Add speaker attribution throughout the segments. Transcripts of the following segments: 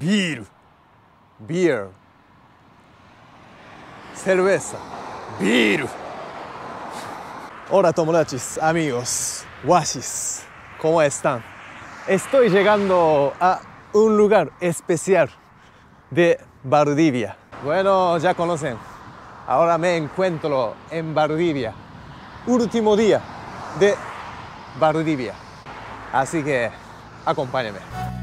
Speaker 1: ビール、beer, cerveza, ビール. Hola tomodachis, amigos, washis, ¿cómo están? Estoy llegando a un lugar especial de Valdivia. Bueno, ya conocen, ahora me encuentro en Valdivia, último día de Valdivia, así que acompáñenme.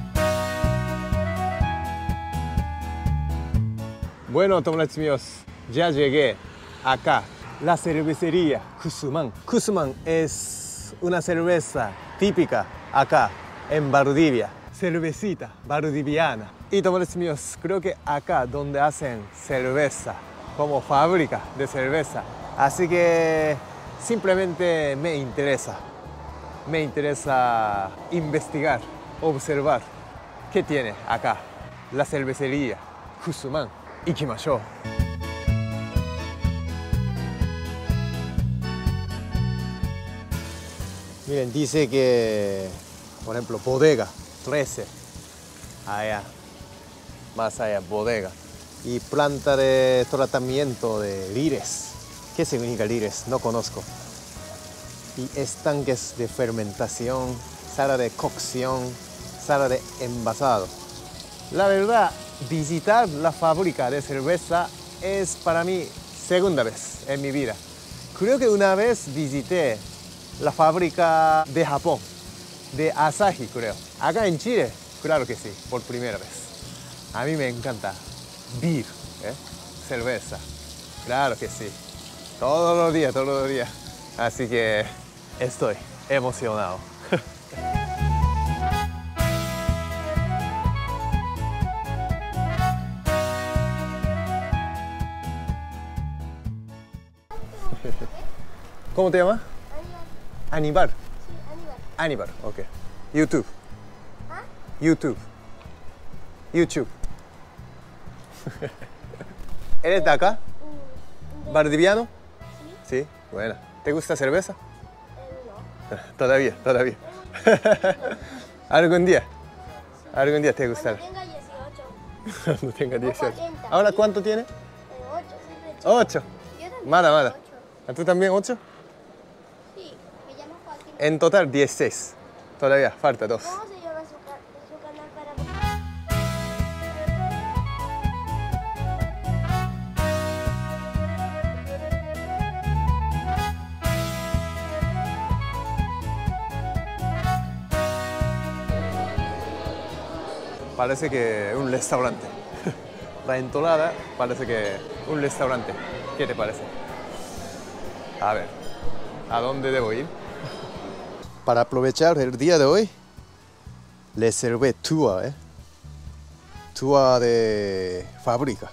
Speaker 1: Bueno, tomodachis míos, ya llegué acá, la cervecería Kusuman. Kusuman es una cerveza típica acá en Valdivia, cervecita valdiviana. Y tomodachis míos, creo que acá donde hacen cerveza, como fábrica de cerveza. Así que simplemente me interesa investigar, observar qué tiene acá la cervecería Kusuman. Ikimashou. Miren, dice que, por ejemplo, bodega 13, allá, más allá, bodega. Y planta de tratamiento de lires. ¿Qué significa lires? No conozco. Y estanques de fermentación, sala de cocción, sala de envasado. La verdad, visitar la fábrica de cerveza es para mí segunda vez en mi vida. Creo que una vez visité la fábrica de Japón, de Asahi, creo. Acá en Chile, claro que sí, por primera vez. A mí me encanta beer, cerveza. Claro que sí. Todos los días. Así que estoy emocionado. ¿Cómo te llamas? Aníbal. Sí, Aníbal, ok. YouTube. ¿Ah? YouTube. ¿Eres de acá? ¿Valdiviano? Sí. Sí, buena. ¿Te gusta cerveza? No. Todavía. ¿Algún día te gustará?
Speaker 2: Cuando tenga 18.
Speaker 1: Cuando tenga 18.
Speaker 2: 40.
Speaker 1: ¿Ahora cuánto tiene?
Speaker 2: 8, siempre
Speaker 1: 8.
Speaker 2: Yo también.
Speaker 1: Mala.
Speaker 2: 8.
Speaker 1: ¿Tú también 8?
Speaker 2: Sí, me llamo Joaquín.
Speaker 1: En total 16. Todavía falta 2.
Speaker 2: ¿Cómo se llama su canal para
Speaker 1: Parece que un restaurante. La entonada parece que un restaurante. ¿Qué te parece? A ver, ¿a dónde debo ir? Para aprovechar el día de hoy, les serví tour, tour de fábrica.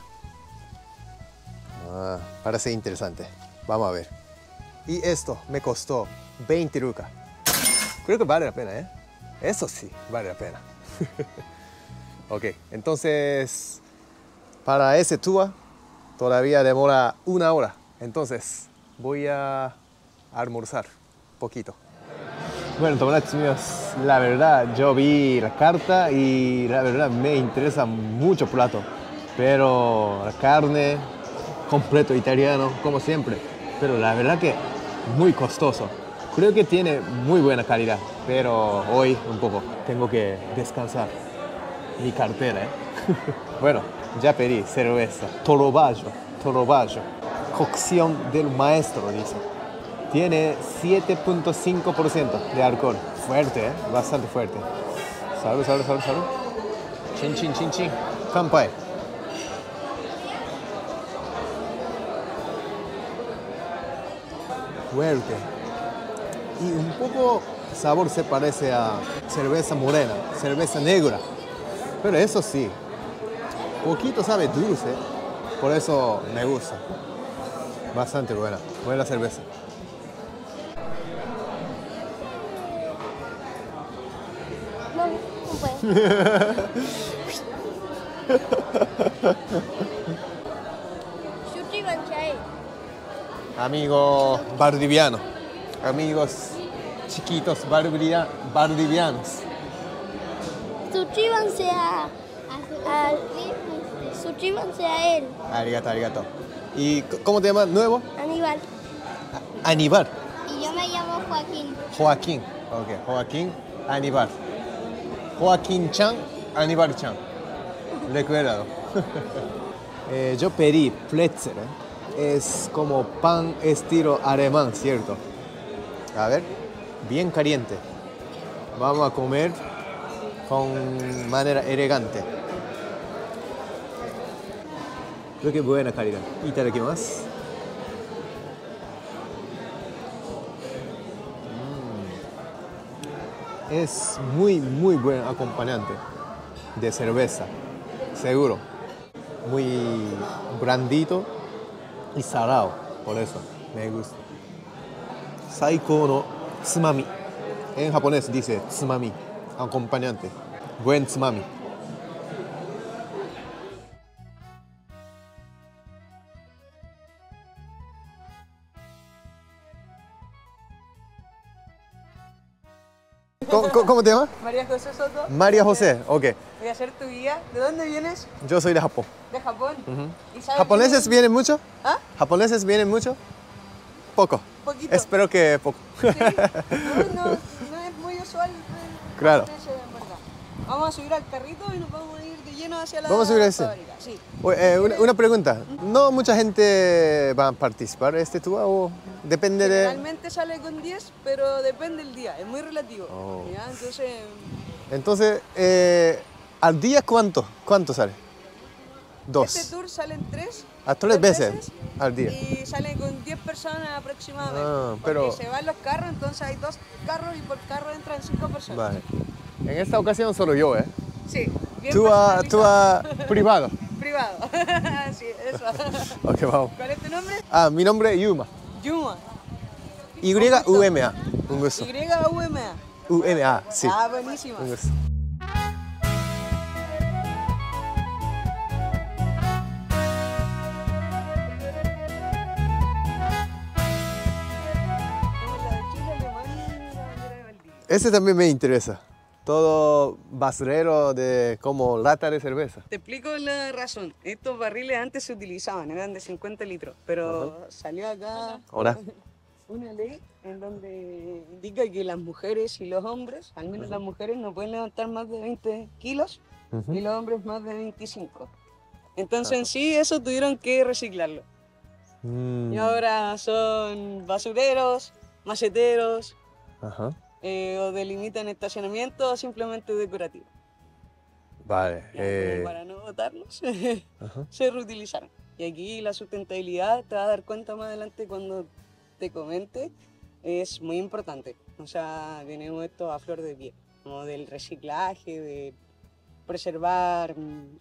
Speaker 1: Parece interesante. Vamos a ver. Y esto me costó 20 lucas. Creo que vale la pena, Eso sí, vale la pena. Ok, entonces, para ese tour todavía demora 1 hora. Entonces, voy a almorzar poquito. Bueno, tomodachis míos, la verdad, yo vi la carta y la verdad me interesa mucho el plato. Pero la carne, completo italiano, como siempre. Pero la verdad que muy costoso. Creo que tiene muy buena calidad, pero hoy un poco tengo que descansar mi cartera, Bueno, ya pedí cerveza, Torobaggio, cocción del maestro, dice. Tiene 7.5% de alcohol. Fuerte, bastante fuerte. Salud. Chin. Kanpai. Fuerte. Y un poco sabor se parece a cerveza morena, cerveza negra. Pero eso sí, poquito sabe dulce, por eso me gusta. Bastante buena cerveza.
Speaker 2: No puede.
Speaker 1: Amigo valdiviano, amigos chiquitos valdivianos.
Speaker 2: Suscríbanse a Al suscríbanse a él,
Speaker 1: Arigato, arigato. ¿Y cómo te llamas? ¿Nuevo?
Speaker 2: Aníbal.
Speaker 1: Aníbal.
Speaker 2: Y yo me llamo Joaquín.
Speaker 1: Joaquín. Ok, Joaquín Aníbal. Joaquín-chan, Aníbal-chan. Recuérdalo. Yo pedí pretzel. Es como pan estilo alemán, ¿cierto? A ver, bien caliente. Vamos a comer con manera elegante. Creo que buena calidad. Itadakimasu. Es muy buen acompañante de cerveza, seguro. Muy blandito y salado, por eso me gusta. Saiko no tsumami. En japonés dice tsumami, acompañante. Buen tsumami. ¿Cómo te llamas?
Speaker 3: María José Soto.
Speaker 1: María José, ok.
Speaker 3: Voy a ser tu guía. ¿De dónde vienes?
Speaker 1: Yo soy de Japón.
Speaker 3: De Japón. ¿Y sabes
Speaker 1: ¿Japoneses
Speaker 3: que-
Speaker 1: vienen mucho?
Speaker 3: ¿Ah?
Speaker 1: ¿Japoneses vienen mucho? Poco.
Speaker 3: Poquito.
Speaker 1: Espero que poco.
Speaker 3: Sí. No es muy usual.
Speaker 1: Claro.
Speaker 3: En verdad. Vamos a subir al carrito y nos vamos a ir de lleno hacia la
Speaker 1: Vamos a subir a ese.
Speaker 3: fábrica. Sí.
Speaker 1: Una pregunta. ¿No mucha gente va a participar en este tour o depende de...?
Speaker 3: Generalmente sale con 10, pero depende del día. Es muy relativo.
Speaker 1: Oh.
Speaker 3: ¿Ya? Entonces,
Speaker 1: Entonces, ¿al día cuánto sale? Dos.
Speaker 3: este tour salen 3.
Speaker 1: ¿A 3 veces al día?
Speaker 3: Y salen con 10 personas aproximadamente.
Speaker 1: Ah, pero-
Speaker 3: Porque se van los carros, entonces hay 2 carros y por carro entran 5 personas.
Speaker 1: Vale. En esta ocasión solo yo, ¿eh?
Speaker 3: Sí, bien
Speaker 1: Tú
Speaker 3: personalizado.
Speaker 1: a privado.
Speaker 3: Privado. Sí, eso.
Speaker 1: Ok, vamos.
Speaker 3: ¿Cuál es tu nombre?
Speaker 1: Mi nombre es Yuma.
Speaker 3: Yuma.
Speaker 1: Y-U-M-A. Un gusto.
Speaker 3: Y-U-M-A.
Speaker 1: U-M-A, sí.
Speaker 3: Ah, buenísima.
Speaker 1: Un gusto.
Speaker 3: Tenemos la de Chile, Alemania y la bandera de Valdivia.
Speaker 1: Ese también me interesa. Todo basurero de como lata de cerveza.
Speaker 3: Te explico la razón. Estos barriles antes se utilizaban, eran de 50 litros, pero salió acá
Speaker 1: Hola.
Speaker 3: una ley en donde indica que las mujeres y los hombres, al menos las mujeres, no pueden levantar más de 20 kilos y los hombres más de 25. Entonces en sí eso tuvieron que reciclarlo.
Speaker 1: Mm,
Speaker 3: Y ahora son basureros, maceteros,
Speaker 1: Ajá.
Speaker 3: o delimitan estacionamiento o simplemente decorativo.
Speaker 1: Vale.
Speaker 3: Ya, como para no botarlos,
Speaker 1: Ajá.
Speaker 3: se reutilizaron. Y aquí la sustentabilidad, te vas a dar cuenta más adelante cuando te comente, es muy importante. O sea, tenemos esto a flor de piel, como del reciclaje, de preservar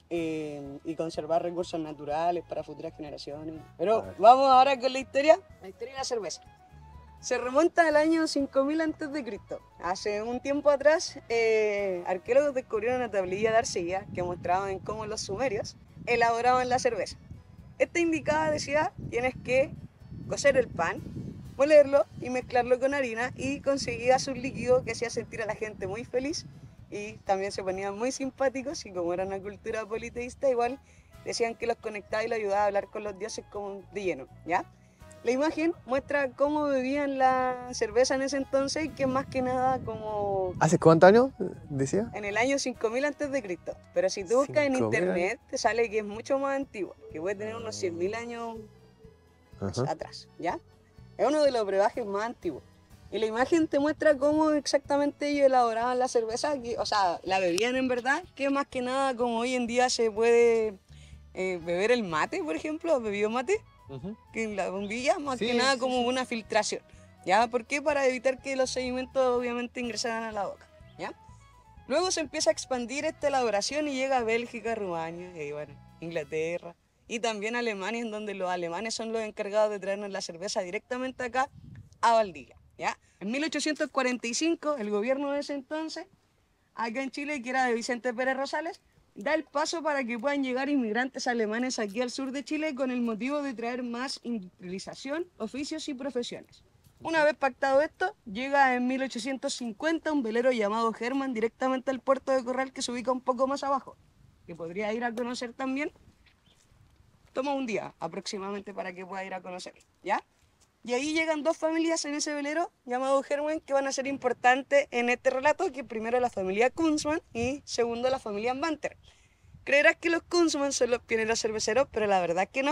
Speaker 3: y conservar recursos naturales para futuras generaciones. Pero
Speaker 1: Vale.
Speaker 3: vamos ahora con la historia de la cerveza. Se remonta al año 5000 a.C. Hace un tiempo atrás, arqueólogos descubrieron una tablilla de arcilla que mostraban cómo los sumerios elaboraban la cerveza. Esta indicada decía, tienes que cocer el pan, molerlo y mezclarlo con harina, y conseguías un líquido que hacía sentir a la gente muy feliz y también se ponían muy simpáticos, y como era una cultura politeísta, igual decían que los conectaba y los ayudaba a hablar con los dioses como de lleno, ¿ya? La imagen muestra cómo bebían la cerveza en ese entonces, y que más que nada como
Speaker 1: ¿Hace cuántos años decía?
Speaker 3: en el año 5000 a.C. Pero si tú buscas en
Speaker 1: 5000
Speaker 3: internet, te sale que es mucho más antiguo, que puede tener unos 100.000 años
Speaker 1: Ajá.
Speaker 3: atrás, ¿ya? Es uno de los brebajes más antiguos. Y la imagen te muestra cómo exactamente ellos elaboraban la cerveza, o sea, la bebían en verdad, que más que nada como hoy en día se puede beber el mate, por ejemplo, ¿has bebido mate?
Speaker 1: Ujú.
Speaker 3: Que en la bombilla, más
Speaker 1: Sí,
Speaker 3: que nada
Speaker 1: sí,
Speaker 3: como
Speaker 1: sí.
Speaker 3: una filtración, ¿ya? ¿Por qué? Para evitar que los sedimentos obviamente ingresaran a la boca, ¿ya? Luego se empieza a expandir esta elaboración y llega a Bélgica, Rumania, y bueno, Inglaterra, y también Alemania, en donde los alemanes son los encargados de traernos la cerveza directamente acá a Valdivia, ¿ya? En 1845, el gobierno de ese entonces, acá en Chile, que era de Vicente Pérez Rosales, da el paso para que puedan llegar inmigrantes alemanes aquí al sur de Chile con el motivo de traer más industrialización, oficios y profesiones. Una vez pactado esto, llega en 1850 un velero llamado Hermann directamente al puerto de Corral, que se ubica un poco más abajo. que podría ir a conocer también, toma un día aproximadamente para que pueda ir a conocer, ¿ya? Y ahí llegan dos familias en ese velero llamado Gerwen que van a ser importantes en este relato, que primero la familia Kunzman y segundo la familia Banter. Creerás que los Kunzman son los pioneros cerveceros, pero la verdad es que no.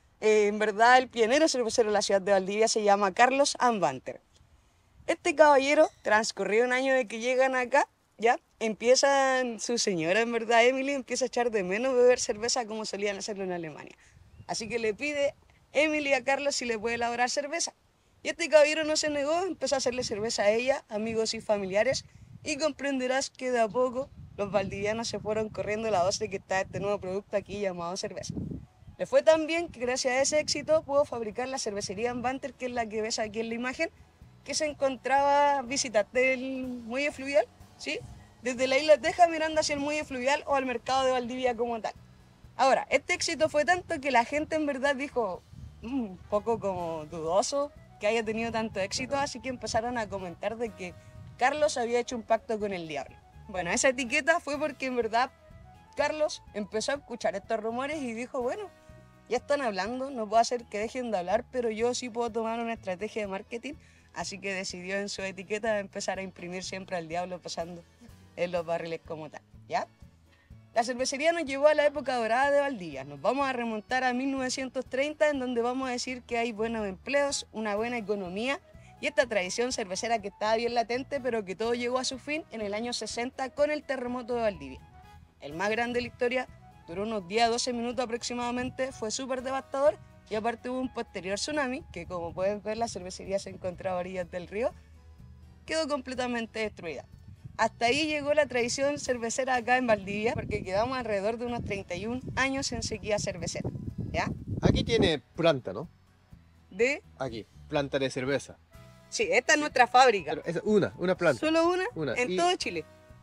Speaker 3: En verdad el pionero cervecero de la ciudad de Valdivia se llama Carlos Banter. Este caballero, transcurrido un año de que llegan acá, ya empiezan, su señora en verdad, Emily, empieza a echar de menos beber cerveza como solían hacerlo en Alemania. Así que le pide Emily a Carlos si le puede elaborar cerveza. Y este caballero no se negó, empezó a hacerle cerveza a ella, amigos y familiares, y comprenderás que de a poco los valdivianos se fueron corriendo la voz de que está este nuevo producto aquí llamado cerveza. Le fue tan bien que gracias a ese éxito pudo fabricar la cervecería Banter, que es la que ves aquí en la imagen, que se encontraba, visitaste el muelle fluvial, ¿sí? Desde la isla Teja mirando hacia el muelle fluvial o al mercado de Valdivia como tal. Ahora, este éxito fue tanto que la gente en verdad dijo, un poco como dudoso que haya tenido tanto éxito, así que empezaron a comentar de que Carlos había hecho un pacto con el diablo. Bueno, esa etiqueta fue porque en verdad Carlos empezó a escuchar estos rumores y dijo, bueno, ya están hablando, no puedo hacer que dejen de hablar, pero yo sí puedo tomar una estrategia de marketing, así que decidió en su etiqueta empezar a imprimir siempre al diablo pasando en los barriles como tal, ¿ya? La cervecería nos llevó a la época dorada de Valdivia. Nos vamos a remontar a 1930, en donde vamos a decir que hay buenos empleos, una buena economía y esta tradición cervecera que estaba bien latente, pero que todo llegó a su fin en el año 60 con el terremoto de Valdivia. El más grande de la historia, duró unos 10 a 12 minutos aproximadamente, fue súper devastador y aparte hubo un posterior tsunami, que como pueden ver la cervecería se encontraba a orillas del río, quedó completamente destruida. Hasta ahí llegó la tradición cervecera acá en Valdivia, porque quedamos alrededor de unos 31 años en sequía cervecera, ¿ya?
Speaker 1: Aquí tiene planta, ¿no?
Speaker 3: De...
Speaker 1: Aquí, planta de cerveza.
Speaker 3: Sí, esta es nuestra fábrica.
Speaker 1: Pero es una planta.
Speaker 3: Solo una en
Speaker 1: Y-
Speaker 3: todo Chile.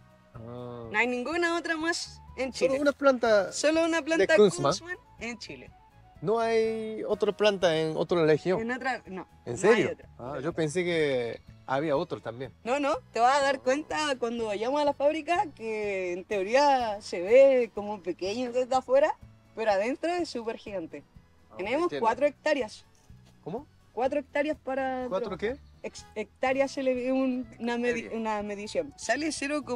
Speaker 1: Ah.
Speaker 3: No hay ninguna otra más en Chile.
Speaker 1: Solo una planta.
Speaker 3: Solo una planta
Speaker 1: Kunzman.
Speaker 3: Kunzman en Chile.
Speaker 1: No hay otra planta en otra región.
Speaker 3: En otra, no.
Speaker 1: ¿En
Speaker 3: no
Speaker 1: serio?
Speaker 3: hay otra.
Speaker 1: Ah, yo pensé que había otro también.
Speaker 3: No, no, te vas a dar cuenta cuando vayamos a la fábrica que en teoría se ve como pequeño desde afuera, pero adentro es súper gigante. Tenemos
Speaker 1: entiendo.
Speaker 3: 4 hectáreas.
Speaker 1: ¿Cómo?
Speaker 3: 4 hectáreas para...
Speaker 1: ¿4 qué?
Speaker 3: Hectáreas se le ve una medición. Sale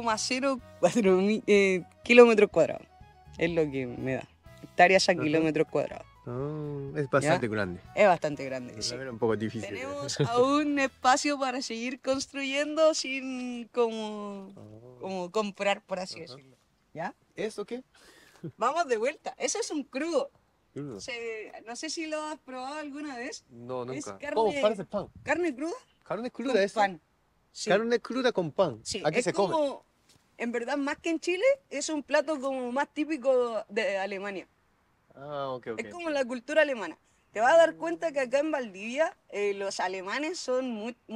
Speaker 3: 0,04 kilómetros cuadrados. Es lo que me da. Hectáreas a
Speaker 1: Ajá.
Speaker 3: kilómetros cuadrados.
Speaker 1: Es bastante grande.
Speaker 3: Es bastante grande.
Speaker 1: La
Speaker 3: Sí.
Speaker 1: verdad, un poco difícil.
Speaker 3: Tenemos aún espacio para seguir construyendo sin como comprar, por así
Speaker 1: Ajá.
Speaker 3: decirlo. ¿Ya?
Speaker 1: ¿Eso qué?
Speaker 3: Vamos de vuelta. Eso es un crudo.
Speaker 1: Crudo.
Speaker 3: No sé si lo has probado alguna vez.
Speaker 1: No,
Speaker 3: Es
Speaker 1: nunca.
Speaker 3: carne-
Speaker 1: Oh, parece pan.
Speaker 3: ¿Carne cruda?
Speaker 1: Carne
Speaker 3: Con
Speaker 1: cruda, eso.
Speaker 3: pan. Sí.
Speaker 1: Carne cruda con pan.
Speaker 3: Sí,
Speaker 1: Aquí
Speaker 3: es
Speaker 1: se come.
Speaker 3: como, en verdad, más que en Chile, es un plato como más típico de Alemania.
Speaker 1: Ah, ok, ok.
Speaker 3: Es como la cultura alemana. Te vas a dar cuenta que acá en Valdivia los alemanes son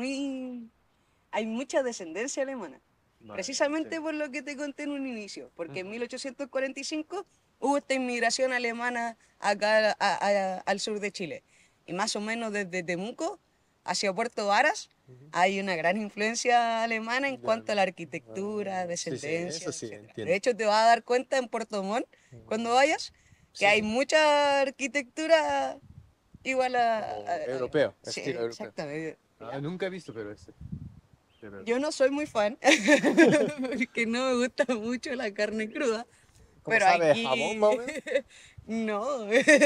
Speaker 3: hay mucha descendencia alemana.
Speaker 1: Vale,
Speaker 3: Precisamente
Speaker 1: sí.
Speaker 3: por lo que te conté en un inicio. Porque en 1845 hubo esta inmigración alemana acá al sur de Chile. Y más o menos desde Temuco hacia Puerto Varas hay una gran influencia alemana en
Speaker 1: Ya.
Speaker 3: cuanto a la arquitectura,
Speaker 1: Sí, sí,
Speaker 3: descendencia,
Speaker 1: eso sí,
Speaker 3: etcétera.
Speaker 1: entiendo.
Speaker 3: De hecho, te vas a dar cuenta en Puerto Montt, cuando vayas, que
Speaker 1: Sí,
Speaker 3: hay
Speaker 1: sí.
Speaker 3: mucha arquitectura igual
Speaker 1: Como europeo,
Speaker 3: Sí,
Speaker 1: estilo europeo.
Speaker 3: exactamente.
Speaker 1: Ah, nunca he visto, pero este. De verdad.
Speaker 3: Yo no soy muy fan, porque no me gusta mucho la carne cruda.
Speaker 1: ¿Cómo
Speaker 3: Pero
Speaker 1: sabe?
Speaker 3: aquí...
Speaker 1: ¿Jamón, más o menos?
Speaker 3: No,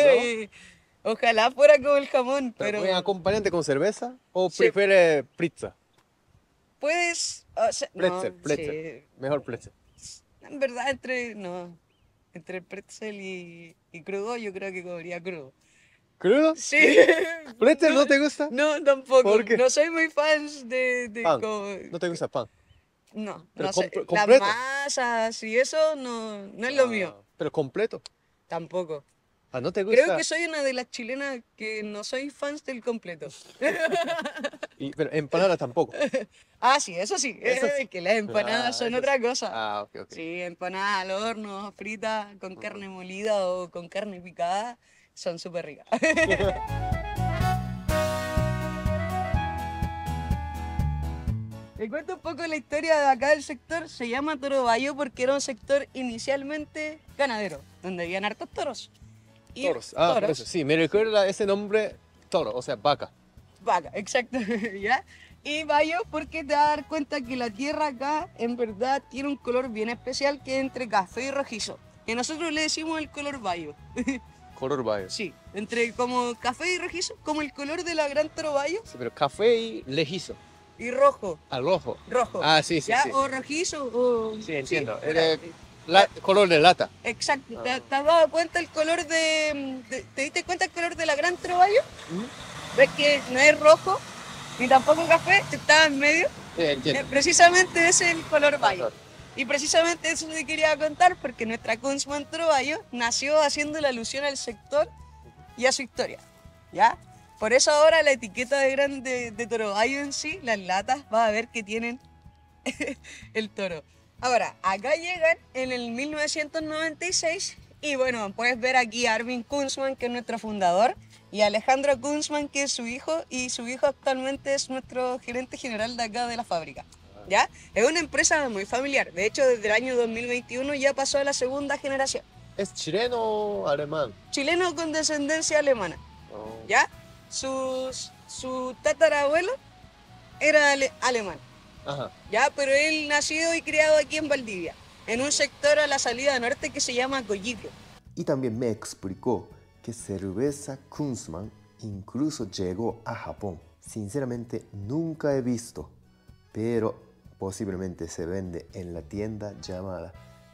Speaker 3: ojalá fuera como el jamón,
Speaker 1: ¿Pero
Speaker 3: pero
Speaker 1: buen acompañante con cerveza o
Speaker 3: Sí.
Speaker 1: prefiere pizza?
Speaker 3: puedes... o sea, no,
Speaker 1: Pretzel. Mejor pretzel.
Speaker 3: sí. En verdad, entre el pretzel y crudo, yo creo que comería crudo.
Speaker 1: ¿Crudo?
Speaker 3: Sí.
Speaker 1: ¿Pretzel no te gusta?
Speaker 3: No, tampoco.
Speaker 1: ¿Por qué?
Speaker 3: No soy muy fan de
Speaker 1: Pan.
Speaker 3: como...
Speaker 1: ¿No te gusta pan?
Speaker 3: No,
Speaker 1: Pero
Speaker 3: no sé. Las
Speaker 1: completo.
Speaker 3: masas y eso no es lo mío.
Speaker 1: ¿Pero completo?
Speaker 3: Tampoco.
Speaker 1: Ah, ¿no te gusta?
Speaker 3: Creo que soy una de las chilenas que no soy fans del completo.
Speaker 1: Pero empanadas tampoco.
Speaker 3: Ah, sí, eso sí.
Speaker 1: Eso sí.
Speaker 3: Que las empanadas son
Speaker 1: eso
Speaker 3: otra
Speaker 1: sí.
Speaker 3: cosa.
Speaker 1: Ah, ok, ok.
Speaker 3: Sí, empanadas al horno, fritas con carne molida o con carne picada, son súper ricas. Te cuento un poco la historia de acá del sector. Se llama Toro Bayo porque era un sector inicialmente ganadero, donde habían hartos toros. Y
Speaker 1: Toros. Por eso. Sí, me recuerda ese nombre, toro, o sea, vaca.
Speaker 3: Vaca, exacto, ¿ya? Y Bayo porque te vas a dar cuenta que la tierra acá en verdad tiene un color bien especial que es entre café y rojizo. Que nosotros le decimos el color Bayo.
Speaker 1: Color bayo.
Speaker 3: Sí, entre como café y rojizo, como el color de la gran Toro Bayo
Speaker 1: Sí, pero café y lejizo.
Speaker 3: y rojo.
Speaker 1: Al rojo.
Speaker 3: Rojo.
Speaker 1: Ah, sí, sí,
Speaker 3: ¿Ya?
Speaker 1: sí.
Speaker 3: O rojizo o...
Speaker 1: Sí, entiendo.
Speaker 3: Sí,
Speaker 1: Era color de lata.
Speaker 3: exacto. ¿Te has dado cuenta el color ¿Te diste cuenta el color de la gran Toro Bayo? ¿Ves que no es rojo ni tampoco café? Estaba en medio.
Speaker 1: Sí, entiendo.
Speaker 3: Precisamente ese es el color Bayo. Y precisamente eso te quería contar porque nuestra Kunzman Toro Bayo nació haciendo la alusión al sector y a su historia, ¿ya? Por eso ahora la etiqueta de Toro Bayo en sí, las latas, vas a ver que tienen el toro. Ahora, acá llegan en el 1996 y bueno, puedes ver aquí a Armin Kunzman, que es nuestro fundador, y a Alejandro Kunzman, que es su hijo, y su hijo actualmente es nuestro gerente general de acá de la fábrica. ¿Ya? Es una empresa muy familiar. De hecho, desde el año 2021 ya pasó a la segunda generación.
Speaker 1: ¿Es chileno o alemán?
Speaker 3: Chileno con descendencia alemana.
Speaker 1: Oh.
Speaker 3: ¿Ya? Su tatarabuelo era alemán.
Speaker 1: Ajá.
Speaker 3: ¿Ya? Pero él nacido y criado aquí en Valdivia, en un sector a la salida norte que se llama Coyhaique.
Speaker 4: Y también me explicó que cerveza Kunzman incluso llegó a Japón. Sinceramente nunca he visto, pero posiblemente se vende en la tienda llamada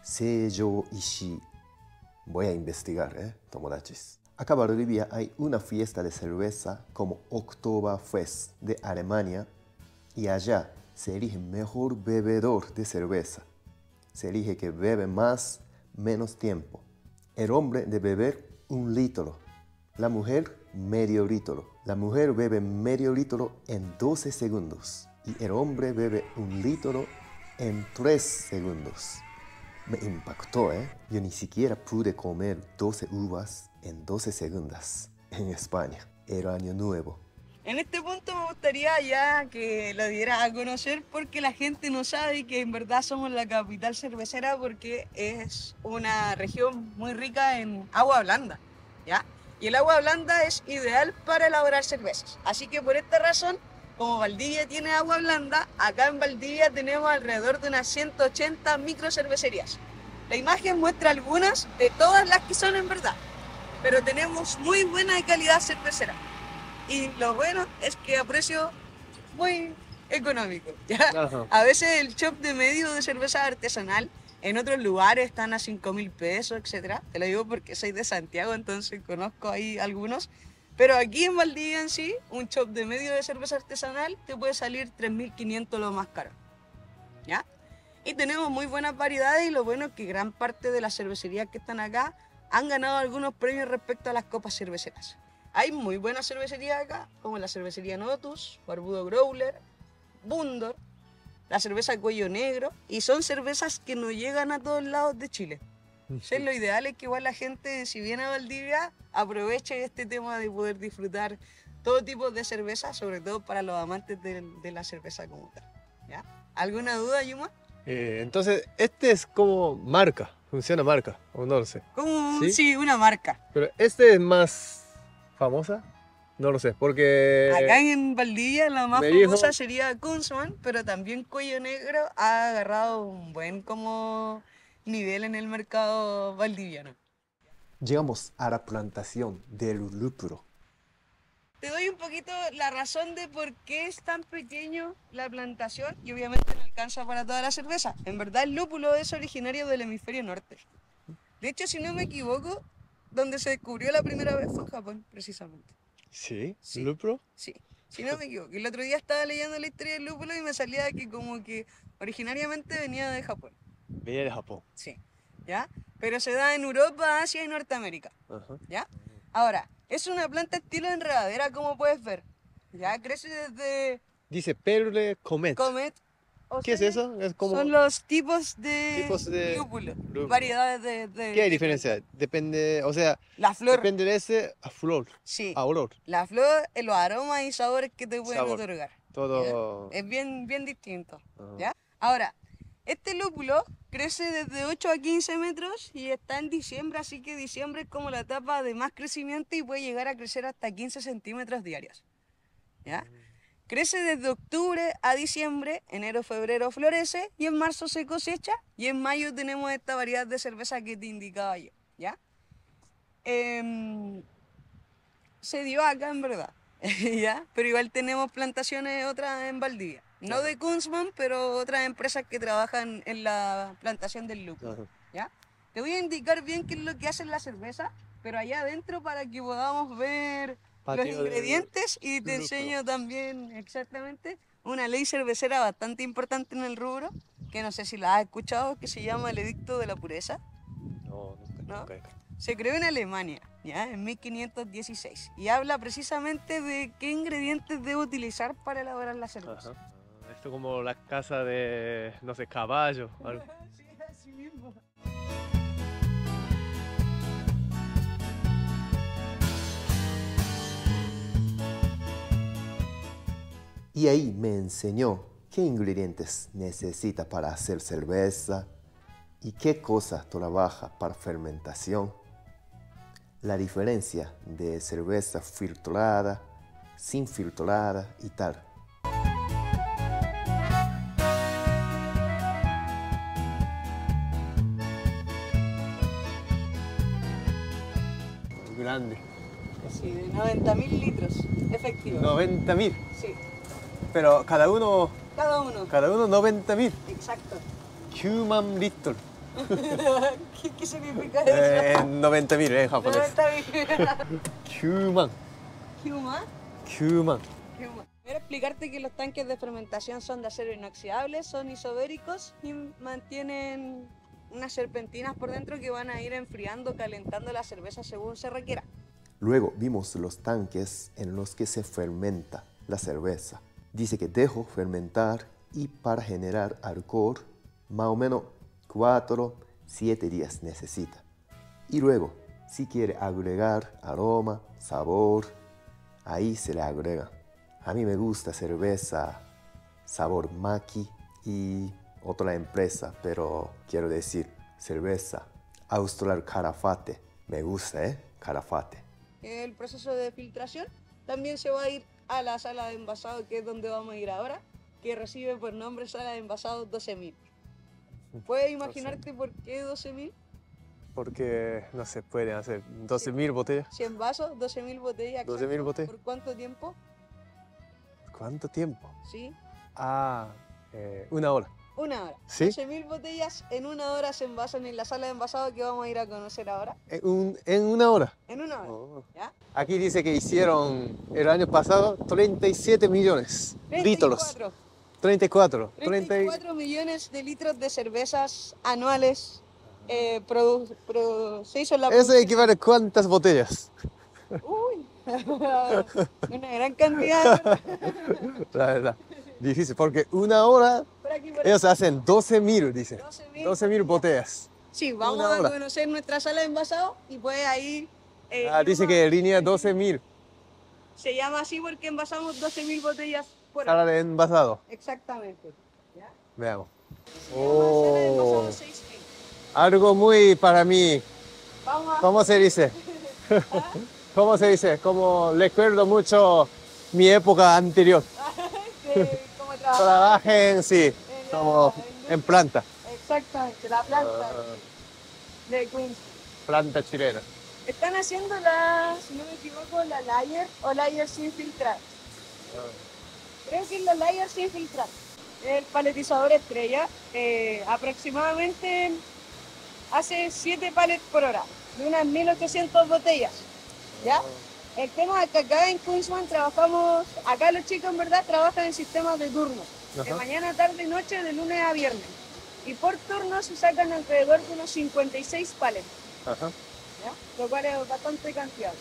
Speaker 4: Seijo Ishii. Voy a investigar, tomodachis. Acá en Bolivia hay una fiesta de cerveza como Oktoberfest de Alemania y allá se elige mejor bebedor de cerveza. Se elige que bebe más, menos tiempo. El hombre debe beber 1 litro, la mujer medio litro. La mujer bebe medio litro en 12 segundos y el hombre bebe 1 litro en 3 segundos. Me impactó, Yo ni siquiera pude comer 12 uvas en 12 segundos en España. Era año nuevo.
Speaker 3: En este punto me gustaría ya que lo dieras a conocer porque la gente no sabe que en verdad somos la capital cervecera porque es una región muy rica en agua blanda, ¿ya? Y el agua blanda es ideal para elaborar cervezas. Así que por esta razón, como Valdivia tiene agua blanda, acá en Valdivia tenemos alrededor de unas 180 microcervecerías. La imagen muestra algunas de todas las que son en verdad, pero tenemos muy buena calidad cervecera. Y lo bueno es que a precio muy económico, ¿ya?
Speaker 1: Ajá.
Speaker 3: A veces el shop de medio de cerveza artesanal en otros lugares están a 5.000 pesos, etc. Te lo digo porque soy de Santiago, entonces conozco ahí algunos. Pero aquí en Valdivia en sí, un shop de medio de cerveza artesanal te puede salir 3.500 lo más caro, ¿ya? Y tenemos muy buenas variedades y lo bueno es que gran parte de las cervecerías que están acá han ganado algunos premios respecto a las copas cerveceras. Hay muy buenas cervecerías acá, como la cervecería Notus, Barbudo Growler, Bundor, la cerveza Cuello Negro, y son cervezas que no llegan a todos lados de Chile. Entonces, lo ideal es que igual la gente, si viene a Valdivia, aproveche este tema de poder disfrutar todo tipo de cerveza, sobre todo para los amantes de la cerveza como tal, ¿ya? ¿Alguna duda, Yuma?
Speaker 1: Entonces, este es como marca, funciona marca, o no lo sé.
Speaker 3: Como,
Speaker 1: ¿Sí?
Speaker 3: sí, una marca.
Speaker 1: Pero este es más famosa, no lo sé, porque
Speaker 3: Acá en Valdivia la más
Speaker 1: me
Speaker 3: famosa
Speaker 1: dijo-
Speaker 3: sería Kunzman, pero también Cuello Negro ha agarrado un buen como nivel en el mercado valdiviano.
Speaker 4: Llegamos a la plantación del lúpulo.
Speaker 3: Te doy un poquito la razón de por qué es tan pequeño la plantación y obviamente no alcanza para toda la cerveza. En verdad el lúpulo es originario del hemisferio norte. De hecho, si no me equivoco, donde se descubrió la primera vez fue en Japón, precisamente.
Speaker 1: ¿Sí?
Speaker 3: Sí.
Speaker 1: ¿Lúpulo?
Speaker 3: Sí, si no me equivoco. El otro día estaba leyendo la historia del lúpulo y me salía que como que originariamente venía de Japón.
Speaker 1: Venía de Japón.
Speaker 3: Sí, ¿ya? Pero se da en Europa, Asia y Norteamérica,
Speaker 1: Ajá.
Speaker 3: ¿ya? Ahora, es una planta estilo enredadera, como puedes ver. Ya crece desde
Speaker 1: Dice Perle Comet.
Speaker 3: Comet. o
Speaker 1: ¿Qué es
Speaker 3: sea,
Speaker 1: eso? Es como...
Speaker 3: Son los tipos de
Speaker 1: lúpulo.
Speaker 3: variedades
Speaker 1: ¿Qué hay diferencia? Depende, o sea,
Speaker 3: La flor,
Speaker 1: depende de ese a flor,
Speaker 3: sí.
Speaker 1: a olor.
Speaker 3: La flor, los aromas y sabores que te pueden
Speaker 1: Sabor.
Speaker 3: otorgar.
Speaker 1: Todo...
Speaker 3: Es bien distinto,
Speaker 1: Ajá.
Speaker 3: ¿ya? Ahora, este lúpulo crece desde 8 a 15 metros y está en diciembre, así que diciembre es como la etapa de más crecimiento y puede llegar a crecer hasta 15 centímetros diarios, ¿ya? Crece desde octubre a diciembre, enero, febrero florece y en marzo se cosecha y en mayo tenemos esta variedad de cerveza que te indicaba yo, ¿ya? Se dio acá en verdad, ¿ya? Pero igual tenemos plantaciones otras en Valdivia. No de Kunzman, pero otras empresas que trabajan en la plantación del lúpulo,
Speaker 1: Ajá.
Speaker 3: ¿ya? Te voy a indicar bien qué es lo que hace la cerveza, pero allá adentro para que podamos ver los
Speaker 1: Patio de
Speaker 3: ingredientes y te
Speaker 1: lúpulo.
Speaker 3: enseño también exactamente una ley cervecera bastante importante en el rubro, que no sé si la has escuchado, que se llama el Edicto de la Pureza.
Speaker 1: No,
Speaker 3: ¿No?
Speaker 1: nunca.
Speaker 3: Se creó en Alemania, ¿ya? En 1516 y habla precisamente de qué ingredientes debe utilizar para elaborar la cerveza.
Speaker 1: Ajá. Esto como la casa de, no sé, caballo. Algo.
Speaker 3: Sí, así mismo.
Speaker 4: Y ahí me enseñó qué ingredientes necesita para hacer cerveza y qué cosas trabaja para fermentación. La diferencia de cerveza filtrada, sin filtrada y tal.
Speaker 1: Grande.
Speaker 3: Sí, de 90.000 litros efectivos.
Speaker 1: 90.000.
Speaker 3: Sí,
Speaker 1: Pero cada uno
Speaker 3: cada uno.
Speaker 1: 90.000.
Speaker 3: Exacto.
Speaker 1: Human little.
Speaker 3: ¿Qué significa eso?
Speaker 1: 90.000 en japonés.
Speaker 3: 90.000.
Speaker 1: Human.
Speaker 3: Human.
Speaker 1: Human.
Speaker 3: Quiero explicarte que los tanques de fermentación son de acero inoxidable, son isobéricos y mantienen unas serpentinas por dentro que van a ir enfriando, calentando la cerveza según se requiera.
Speaker 4: Luego vimos los tanques en los que se fermenta la cerveza. Dice que dejo fermentar y para generar alcohol, más o menos 4-7 días necesita. Y luego, si quiere agregar aroma, sabor, ahí se le agrega. A mí me gusta cerveza sabor maqui y otra empresa, pero quiero decir cerveza Austral Calafate. Me gusta, Calafate.
Speaker 3: El proceso de filtración también se va a ir a la sala de envasado, que es donde vamos a ir ahora, que recibe por nombre sala de envasado 12.000. ¿Puedes imaginarte por qué 12.000?
Speaker 1: Porque no se pueden hacer 12.000 botellas.
Speaker 3: 100 vasos, 12.000 botellas.
Speaker 1: 12.000
Speaker 3: exacto.
Speaker 1: botellas.
Speaker 3: ¿Por cuánto tiempo?
Speaker 1: ¿Cuánto tiempo?
Speaker 3: Sí,
Speaker 1: Una hora.
Speaker 3: una hora.
Speaker 1: ¿Sí?
Speaker 3: 12.000 botellas en una hora se envasan en la sala de envasado que vamos a ir a conocer ahora.
Speaker 1: En una hora.
Speaker 3: En una hora.
Speaker 1: Oh.
Speaker 3: ¿Ya?
Speaker 1: Aquí dice que hicieron el año pasado 37 millones de litros. 34.
Speaker 3: 34 millones de litros de cervezas anuales se hizo en la
Speaker 1: Eso
Speaker 3: producción.
Speaker 1: equivale a cuántas botellas.
Speaker 3: Uy, una gran cantidad.
Speaker 1: La verdad. Difícil, porque una hora
Speaker 3: Por aquí, por
Speaker 1: ellos hacen 12.000, dice.
Speaker 3: 12.000
Speaker 1: 12.000 botellas.
Speaker 3: Sí, vamos
Speaker 1: una
Speaker 3: a
Speaker 1: hora.
Speaker 3: conocer nuestra sala de envasado y puedes ahí...
Speaker 1: Dice que línea 12.000.
Speaker 3: Se llama así porque envasamos 12.000 botellas por
Speaker 1: Sala
Speaker 3: hora.
Speaker 1: de envasado.
Speaker 3: Exactamente. ¿Ya?
Speaker 1: Veamos.
Speaker 3: Se llama sala de envasado
Speaker 1: Oh,
Speaker 3: 6.000.
Speaker 1: algo muy para mí.
Speaker 3: Vamos a...
Speaker 1: ¿Cómo se dice? ¿Cómo se dice? Como recuerdo mucho mi época anterior.
Speaker 3: Como trabajar
Speaker 1: Trabajé en sí,
Speaker 3: en la
Speaker 1: como
Speaker 3: industria.
Speaker 1: en planta.
Speaker 3: Exactamente, la planta de Queens.
Speaker 1: Planta chilena.
Speaker 3: Están haciendo la, si no me equivoco, la layer o layer sin filtrar. Creo que es la layer sin filtrar. El paletizador estrella aproximadamente hace 7 palets por hora, de unas 1.800 botellas. ¿Ya? El tema es que acá en Queensland trabajamos, acá los chicos en verdad trabajan en sistemas de turno, de
Speaker 1: Ajá.
Speaker 3: mañana, tarde y noche, de lunes a viernes. Y por turno se sacan alrededor de unos 56 palets,
Speaker 1: Ajá.
Speaker 3: ¿ya? Lo cual es bastante cantidad.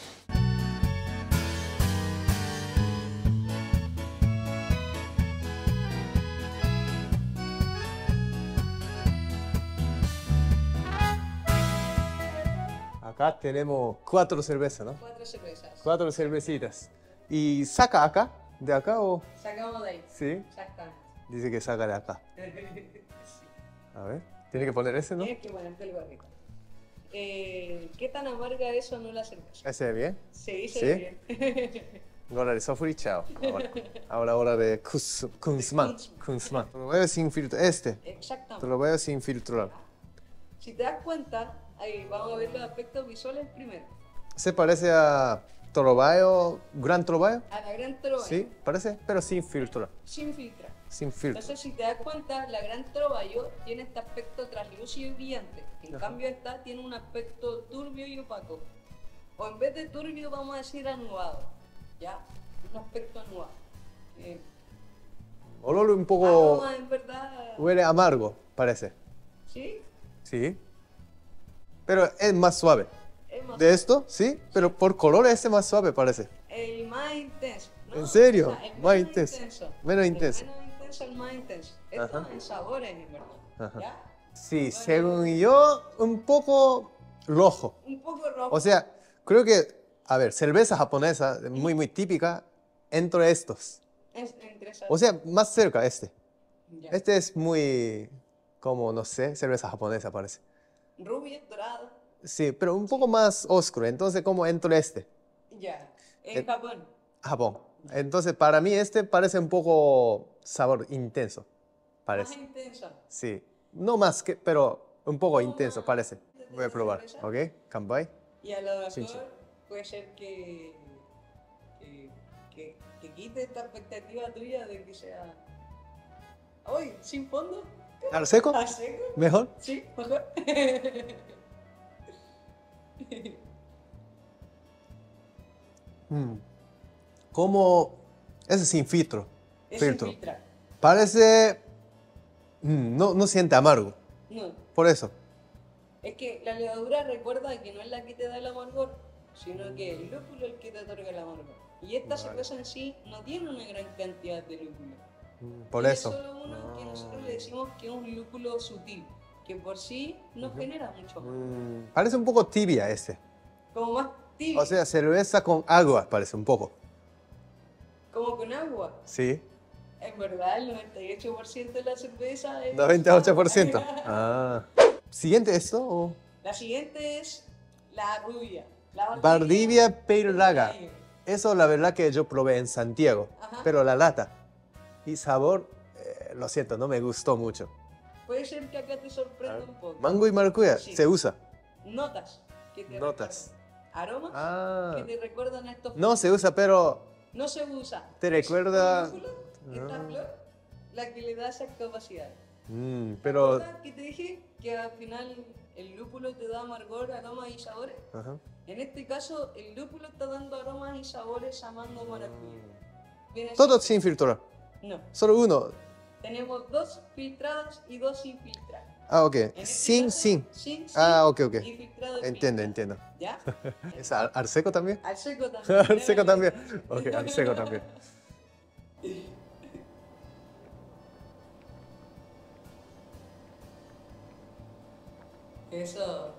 Speaker 1: Acá tenemos 4 cervezas, ¿no?
Speaker 3: 4 cervezas.
Speaker 1: 4 cervecitas. Y saca acá ¿De acá o...?
Speaker 3: Sacamos de ahí.
Speaker 1: Sí.
Speaker 3: Exactamente.
Speaker 1: Dice que saca de acá. A ver. Tiene que poner ese, ¿no?
Speaker 3: Tienes que ponerte el gorrito. ¿Qué tan amarga es o no la cerveza?
Speaker 1: ¿Ese es bien?
Speaker 3: Sí,
Speaker 1: ¿Sí?
Speaker 3: se ve bien.
Speaker 1: Hora de Sofuri, chao. Ahora hora de Kunzman. Kunzman. Te lo veo sin filtro. Este. Te
Speaker 3: Exactamente.
Speaker 1: lo veo sin filtrar.
Speaker 3: Si te das cuenta, ahí vamos a ver los aspectos visuales primero.
Speaker 1: Se parece a Torobayo, Gran Torobayo.
Speaker 3: A la gran trova,
Speaker 1: Sí, parece, pero sin filtrar.
Speaker 3: sin filtrar.
Speaker 1: Sin filtro.
Speaker 3: Entonces, si te das cuenta, la gran trovallo tiene este aspecto translúcido y brillante. En
Speaker 1: Ajá.
Speaker 3: cambio, esta tiene un aspecto turbio y opaco. O en vez de turbio, vamos a decir anudado. ¿Ya? Un aspecto anudado.
Speaker 1: Olor un poco...
Speaker 3: Aroma, en verdad.
Speaker 1: Huele amargo, parece.
Speaker 3: ¿Sí?
Speaker 1: Sí. Pero es más suave.
Speaker 3: Es más
Speaker 1: De esto, sí, pero por color este más suave parece.
Speaker 3: el más intenso. ¿no?
Speaker 1: ¿En serio?
Speaker 3: O sea, el
Speaker 1: Más
Speaker 3: menos
Speaker 1: intenso. Menos intenso.
Speaker 3: El menos intenso, el más intenso. Esto
Speaker 1: Ajá.
Speaker 3: en sabores, en verdad.
Speaker 1: Ajá.
Speaker 3: ¿Ya?
Speaker 1: Sí, según yo, un poco rojo.
Speaker 3: Un poco rojo.
Speaker 1: O sea, creo que, a ver, cerveza japonesa, muy típica, entre estos.
Speaker 3: Es entre esas.
Speaker 1: O sea, más cerca este.
Speaker 3: Ya.
Speaker 1: Este es muy, como, no sé, cerveza japonesa parece.
Speaker 3: Rubia, dorada.
Speaker 1: Sí, pero un poco más oscuro, entonces como entre este,
Speaker 3: Ya. En Japón.
Speaker 1: Japón. Entonces, para mí este parece un poco sabor intenso,
Speaker 3: Más
Speaker 1: parece.
Speaker 3: intensa.
Speaker 1: Sí, no más que, pero un poco
Speaker 3: No
Speaker 1: intenso
Speaker 3: más.
Speaker 1: parece. Voy a probar,
Speaker 3: ¿Cerveza?
Speaker 1: ¿ok? Kanpai.
Speaker 3: Y a lo mejor
Speaker 1: Sí, sí.
Speaker 3: puede ser que quite esta expectativa tuya de que sea. ¡Uy! ¿Sin fondo?
Speaker 1: ¿Al seco?
Speaker 3: ¿A seco?
Speaker 1: ¿Mejor?
Speaker 3: Sí, mejor.
Speaker 1: Como, ese sin filtro.
Speaker 3: Es
Speaker 1: Filtro.
Speaker 3: sin filtrar.
Speaker 1: Parece, no siente amargo,
Speaker 3: No.
Speaker 1: por eso.
Speaker 3: Es que la levadura recuerda que no es la que te da el amargor, sino que el lúpulo es el que te otorga el amargor. Y esta
Speaker 1: Vale.
Speaker 3: cerveza en sí no tiene una gran cantidad de lúpulo.
Speaker 1: Por
Speaker 3: Tiene
Speaker 1: eso.
Speaker 3: solo uno que nosotros le decimos que es un lúpulo sutil, que por sí no genera mucho amargor.
Speaker 1: Parece un poco tibia este.
Speaker 3: Como más tibio,
Speaker 1: O sea, cerveza con agua parece un poco.
Speaker 3: como con agua.
Speaker 1: Sí.
Speaker 3: En verdad, el 98% de la cerveza es
Speaker 1: 98%.
Speaker 3: agua.
Speaker 1: Ah. ¿Siguiente esto o?
Speaker 3: La siguiente es la rubia. La
Speaker 1: Valdivia Pale Lager.
Speaker 3: Lager.
Speaker 1: Eso la verdad que yo probé en Santiago,
Speaker 3: Ajá.
Speaker 1: pero la lata y sabor, lo siento, no me gustó mucho.
Speaker 3: Puede ser que acá te sorprenda un poco.
Speaker 1: Mango y maracuyá,
Speaker 3: Sí.
Speaker 1: se usa.
Speaker 3: Notas que te
Speaker 1: Notas.
Speaker 3: recuerdan. Aromas
Speaker 1: Ah.
Speaker 3: que te recuerdan a estos.
Speaker 1: No se usa, pero
Speaker 3: No se usa.
Speaker 1: ¿Te
Speaker 3: Es
Speaker 1: recuerda?
Speaker 3: un lúpulo, esta
Speaker 1: Ah.
Speaker 3: flor, la que le da esas capacidades.
Speaker 1: pero...
Speaker 3: ¿Te acuerdas que te dije que al final el lúpulo te da amargor, aromas y sabores?
Speaker 1: Ajá.
Speaker 3: En este caso, el lúpulo está dando aromas y sabores a mango maracuyá. ¿Viene
Speaker 1: Todo
Speaker 3: así?
Speaker 1: sin filtrar.
Speaker 3: No.
Speaker 1: Solo uno.
Speaker 3: Tenemos 2 filtradas y 2 sin filtrar.
Speaker 1: Ah, ok.
Speaker 3: En este
Speaker 1: Sin,
Speaker 3: caso,
Speaker 1: sin.
Speaker 3: sin,
Speaker 1: Ah, ok, ok.
Speaker 3: Y filtrado y
Speaker 1: Entiendo,
Speaker 3: filtrado.
Speaker 1: entiendo.
Speaker 3: ¿Ya?
Speaker 1: ¿Es al seco también?
Speaker 3: Al seco también.
Speaker 1: Al seco también. Ok, al seco también.
Speaker 3: Eso.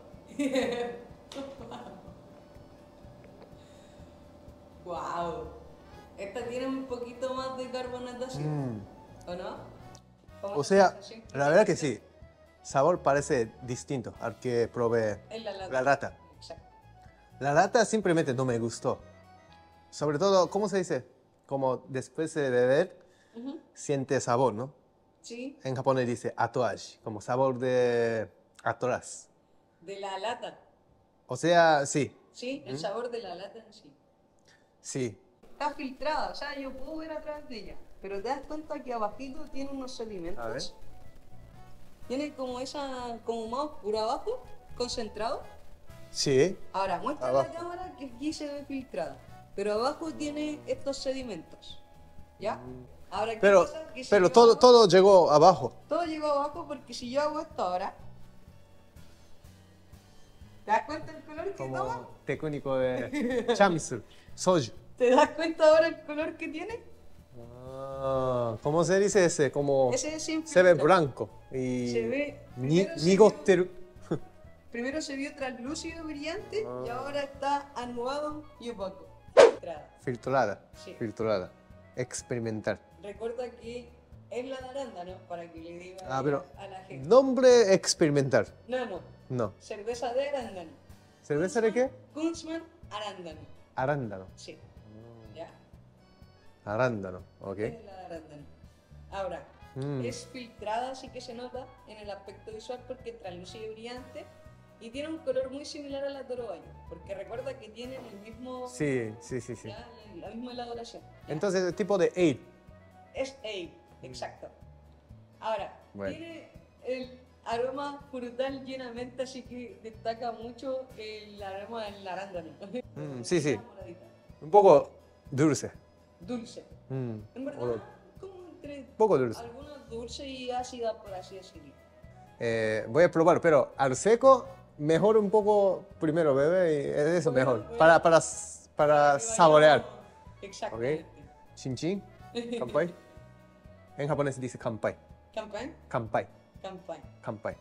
Speaker 3: Wow. Esta tiene un poquito más de carbonatación, ¿o no? ¿Cómo
Speaker 1: O sea,
Speaker 3: sensación?
Speaker 1: la verdad que sí. Sabor parece distinto al que probé
Speaker 3: Es la lata.
Speaker 1: la lata.
Speaker 3: Exacto.
Speaker 1: La lata simplemente no me gustó. Sobre todo, ¿cómo se dice? Como después de beber,
Speaker 3: Ujú.
Speaker 1: siente sabor, ¿no?
Speaker 3: Sí,
Speaker 1: En japonés dice atoage, como sabor de atrás.
Speaker 3: de la lata.
Speaker 1: O sea, sí,
Speaker 3: Sí, el sabor de la lata en sí.
Speaker 1: sí.
Speaker 3: Está filtrada, o sea, yo puedo ver a través de ella. Pero te das cuenta que abajito tiene unos sedimentos.
Speaker 1: A ver.
Speaker 3: Tiene como esa, como más por abajo, concentrado.
Speaker 1: Sí.
Speaker 3: Ahora, muestra
Speaker 1: Abajo.
Speaker 3: la cámara que aquí se ve filtrada. Pero abajo tiene estos sedimentos. ¿Ya? Ahora, ¿qué
Speaker 1: Pero,
Speaker 3: pasa? Que si
Speaker 1: pero
Speaker 3: yo
Speaker 1: todo,
Speaker 3: hago-
Speaker 1: todo llegó abajo.
Speaker 3: todo llegó abajo porque si yo hago esto ahora. ¿Te das cuenta el color que toma?
Speaker 1: Como técnico de chamisul, soju.
Speaker 3: ¿Te das cuenta ahora el color que tiene?
Speaker 1: Ah, ¿cómo se dice ese? Como
Speaker 3: Ese es sin
Speaker 1: se ve
Speaker 3: filtrar.
Speaker 1: blanco y
Speaker 3: Se ve.
Speaker 1: ni,
Speaker 3: primero se
Speaker 1: nigoteru.
Speaker 3: vio- Primero se vio translúcido, brillante, y ahora está anudado y opaco. Filtrada.
Speaker 1: Filtrada.
Speaker 3: Sí.
Speaker 1: Filtrada. Experimentar.
Speaker 3: Recuerda que es la de arándano para que le diga
Speaker 1: Pero
Speaker 3: a la gente.
Speaker 1: nombre experimentar.
Speaker 3: No.
Speaker 1: No.
Speaker 3: Cerveza de arándano.
Speaker 1: ¿Cerveza de qué?
Speaker 3: Kunzman arándano.
Speaker 1: Arándano.
Speaker 3: Sí. ¿Ya?
Speaker 1: Arándano, ok.
Speaker 3: Es la de arándano. Ahora,
Speaker 1: Mm.
Speaker 3: es filtrada, así que se nota en el aspecto visual porque es translúcido y brillante y tiene un color muy similar a la Toro Bayo, porque recuerda que tienen el mismo,
Speaker 1: Sí.
Speaker 3: ya, la misma elaboración. ¿ya?
Speaker 1: Entonces, el tipo de ale.
Speaker 3: Es ale, exacto. Ahora,
Speaker 1: Bueno.
Speaker 3: tiene el aroma frutal llenamente, así que destaca mucho el aroma del arándano.
Speaker 1: Sí.
Speaker 3: Una moradita.
Speaker 1: Un poco dulce.
Speaker 3: Dulce.
Speaker 1: Mm.
Speaker 3: En verdad,
Speaker 1: Poco-
Speaker 3: como entre
Speaker 1: Poco dulce.
Speaker 3: algunas dulce y ácida, por así decirlo.
Speaker 1: Voy a probar, pero al seco, mejor un poco primero, bebé, y es eso
Speaker 3: Bueno,
Speaker 1: mejor.
Speaker 3: bueno.
Speaker 1: Para saborear.
Speaker 3: Exactamente.
Speaker 1: Chin chin, kanpai. En japonés dice kanpai.
Speaker 3: Campaign,
Speaker 1: Kanpai,
Speaker 3: campaign.
Speaker 1: kanpai.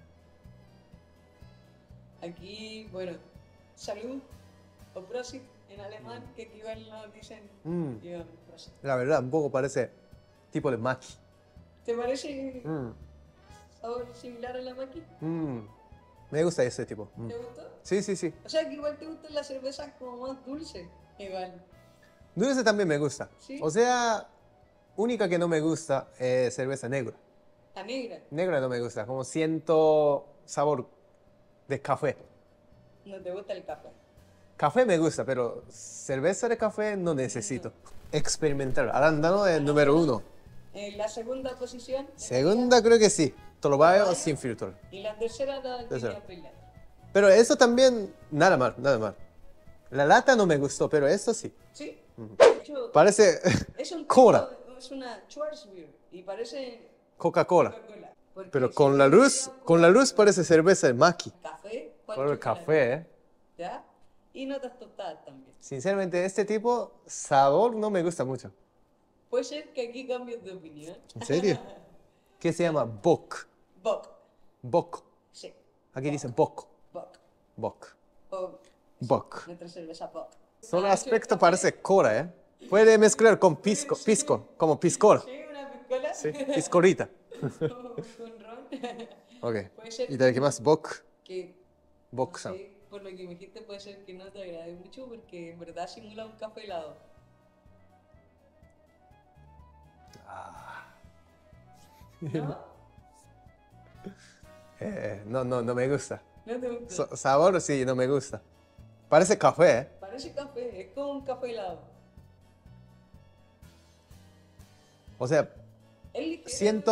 Speaker 3: Aquí, bueno, salud o Prosit en alemán, que aquí igual nos dicen
Speaker 1: Mm.
Speaker 3: digan Prosit.
Speaker 1: La verdad, un poco parece tipo de maki.
Speaker 3: ¿Te parece
Speaker 1: Mm.
Speaker 3: sabor similar a la maqui?
Speaker 1: Mm. Me gusta ese tipo. Mm.
Speaker 3: ¿Te gustó?
Speaker 1: Sí.
Speaker 3: O sea que igual te gustan las cervezas como más dulces. Igual.
Speaker 1: Dulce también me gusta.
Speaker 3: ¿Sí?
Speaker 1: O sea, única que no me gusta es cerveza negra.
Speaker 3: La negra.
Speaker 1: Negra no me gusta, como siento sabor de café.
Speaker 3: No te gusta el café.
Speaker 1: Café me gusta, pero cerveza de café no necesito. Experimentar. Arándano es el número 1.
Speaker 3: En la segunda posición.
Speaker 1: Segunda creo que sí. Tolobayo sin filtro.
Speaker 3: Y la tercera la
Speaker 1: Tercera.
Speaker 3: Guinea Pale.
Speaker 1: Pero eso también, nada mal, nada mal. La lata no me gustó, pero eso sí.
Speaker 3: Sí. De hecho,
Speaker 1: Parece
Speaker 3: es un
Speaker 1: cola.
Speaker 3: tipo es una Schwarzbier y parece
Speaker 1: Coca-Cola.
Speaker 3: Coca-Cola. Porque
Speaker 1: Pero
Speaker 3: si
Speaker 1: con la luz parece cerveza de maqui.
Speaker 3: café,
Speaker 1: Por el café, ¿eh?
Speaker 3: ¿ya? Y notas tostadas también.
Speaker 1: Sinceramente, este tipo, sabor no me gusta mucho.
Speaker 3: Puede ser que aquí cambies de opinión.
Speaker 1: ¿En serio? ¿Qué se llama? Bock.
Speaker 3: Bock.
Speaker 1: Bock.
Speaker 3: Sí.
Speaker 1: Aquí dicen bock.
Speaker 3: Bock.
Speaker 1: Bock.
Speaker 3: Bock.
Speaker 1: Bock.
Speaker 3: Nuestra cerveza Bock.
Speaker 1: Solo
Speaker 3: Ah,
Speaker 1: aspecto
Speaker 3: sí,
Speaker 1: parece cola, ¿eh? Puede mezclar con pisco, como piscola.
Speaker 3: Sí, una piscola.
Speaker 1: Sí, piscorita.
Speaker 3: Con ron.
Speaker 1: Ok.
Speaker 3: Puede ser
Speaker 1: ¿Y de qué más? Bock.
Speaker 3: que,
Speaker 1: Bock-san.
Speaker 3: no sé, por lo que me dijiste, puede ser que no te agrade mucho porque en verdad simula un café helado. ¿No?
Speaker 1: No me gusta.
Speaker 3: ¿No te gusta?
Speaker 1: Sabor sí, no me gusta. Parece café, ¿eh?
Speaker 3: Parece café, es como un café helado.
Speaker 1: O sea,
Speaker 3: Es ligero.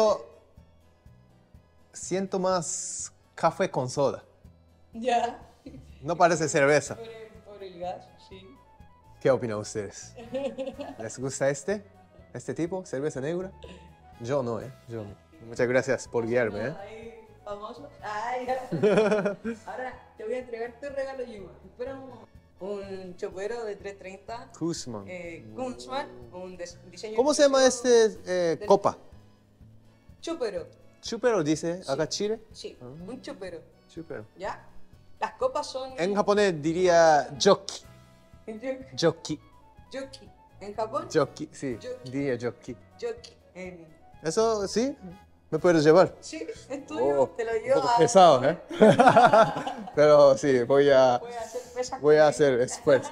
Speaker 1: siento más café con soda.
Speaker 3: Ya.
Speaker 1: No parece cerveza.
Speaker 3: Por el gas, sí.
Speaker 1: ¿Qué opinan ustedes? ¿Les gusta este tipo? ¿Cerveza negra? Yo no, ¿eh? Yo no. Muchas gracias por guiarme, ¿eh?
Speaker 3: Ahí, famoso. Ay, ya. Ahora te voy a entregar tu regalo, Yuma. Espera un chopero de 330.
Speaker 1: Kuzman.
Speaker 3: Kunzman, un diseño.
Speaker 1: ¿Cómo se llama este copa?
Speaker 3: Chopero.
Speaker 1: Chupero dice acá Chile.
Speaker 3: Sí, un chopero.
Speaker 1: Chupero.
Speaker 3: ¿Ya? Las copas son.
Speaker 1: En japonés diría jockey.
Speaker 3: Jockey.
Speaker 1: Jockey.
Speaker 3: En Japón,
Speaker 1: Jockey, sí.
Speaker 3: Jockey.
Speaker 1: Diría jockey.
Speaker 3: jockey. En...
Speaker 1: ¿Eso sí? ¿Me puedes llevar?
Speaker 3: Sí, es tuyo.
Speaker 1: Oh,
Speaker 3: te lo
Speaker 1: un
Speaker 3: llevo
Speaker 1: poco pesado, ¿eh? Pero sí, voy a
Speaker 3: Voy a hacer pesas
Speaker 1: hacer esfuerzo.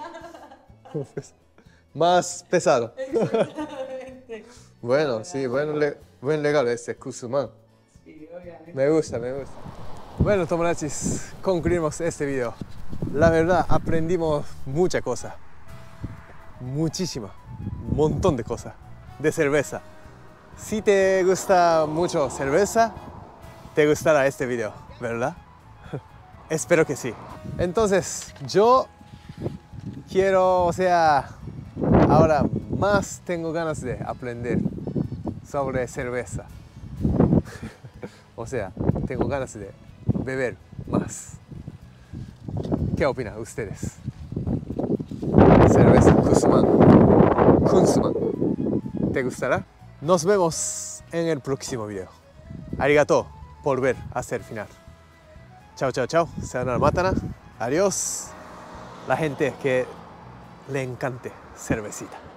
Speaker 1: Más pesado.
Speaker 3: Exactamente.
Speaker 1: Bueno, sí, buen regalo este Kuzman.
Speaker 3: Sí, obviamente.
Speaker 1: Me gusta. Bueno, Tomodachis, concluimos este video. La verdad, aprendimos mucha cosa. Muchísima. Un montón de cosas. De cerveza. Si te gusta mucho cerveza, te gustará este video, ¿verdad? Espero que sí. Entonces, yo quiero, ahora más tengo ganas de aprender sobre cerveza. Tengo ganas de beber más. ¿Qué opinan ustedes? Cerveza Kunzman. ¿Te gustará? Nos vemos en el próximo video. Arigato por ver hasta el final. Chao. Sayonara matana. Adiós. La gente que le encante cervecita.